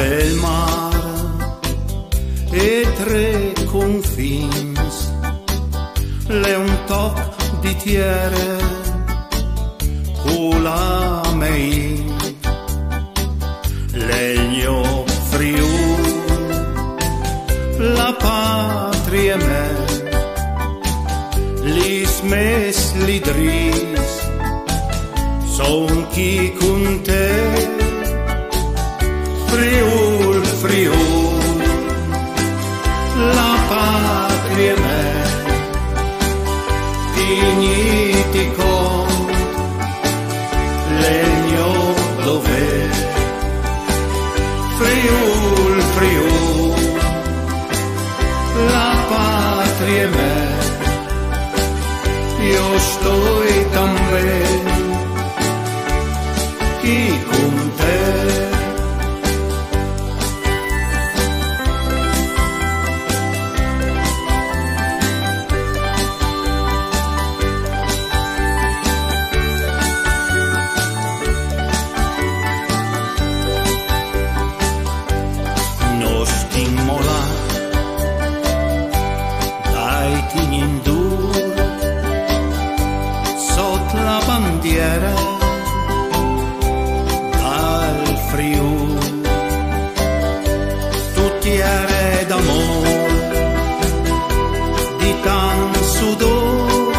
il mare e tre confins, le un toc di tiere con la mei, legno Friuli, la patria me, li smes li dris, son chi con te, Friul, Friul, la patria me, dignitico, legno dove, Friul, Friul, la patria me, io sto también chi con te. Dal Friuli, tuttiere d'amore, di tan sudor,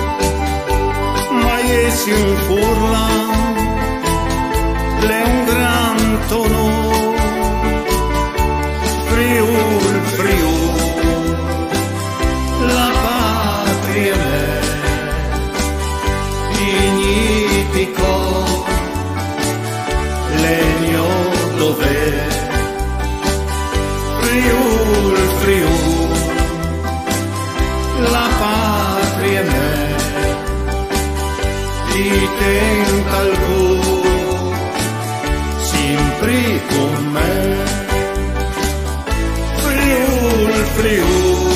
ma essi un furlan, le un gran tono, Friul, Friul, la patria me, dignitico, legno dove, Friul, Friul, la patria me, ti tenga il cuore, sempre con me, Friul, Friul.